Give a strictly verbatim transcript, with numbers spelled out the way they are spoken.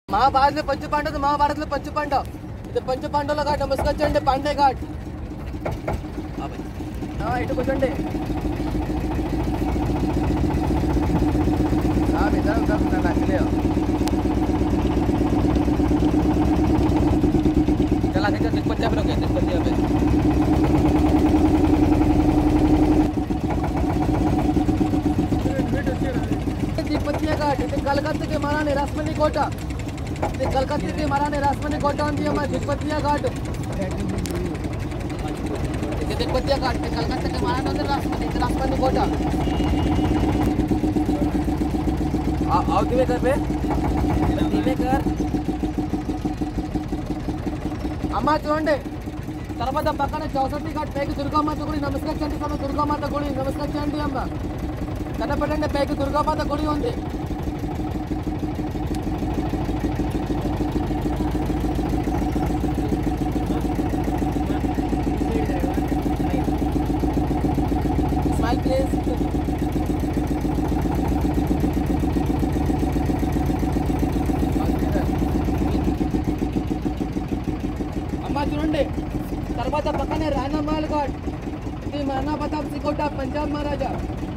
మహాభారత్లో పంచు పాండవులు మహాభారత్లో పంచు పాండవ్ ఇది పంచు పాండవుల ఘాట్ ముసుకొచ్చండి పాండే ఘాట్ ఇటు కూర్చోండి चला के तिरुपति पे रुके तिरुपति पे तिरुपति घाट ఇది కలకత్తాకి మహారాణి రాస్మణి కోట ఇది కలకత్తాకి మహారాణి రాస్మణి కోట ఉంది అమ్మ తిరుపతి ఘాట్ ఇది తిరుపతి ఘాట్ ఇది కలకత్తాకి మహారాణి ఉంది రాస్మణి ఇది రాస్మణి కోట आओ दिवेकर पे दिवेकर అమ్మ చూడండి తర్వాత పక్కన చౌసటి ఘాట్ పైకి దుర్గామాత గుడి నమస్కరించండి తమ దుర్గామాత గుడి నమస్కరించండి అమ్మ కనపడండి పైకి దుర్గామాత గుడి ఉంది స్మైల్ ప్లీజ్ చూడండి తర్వాత పక్కనే రాణామాల్ ఘాట్ ఇది మహానా ప్రతాప్ సింగ్ కోట పంజాబ్ మహారాజా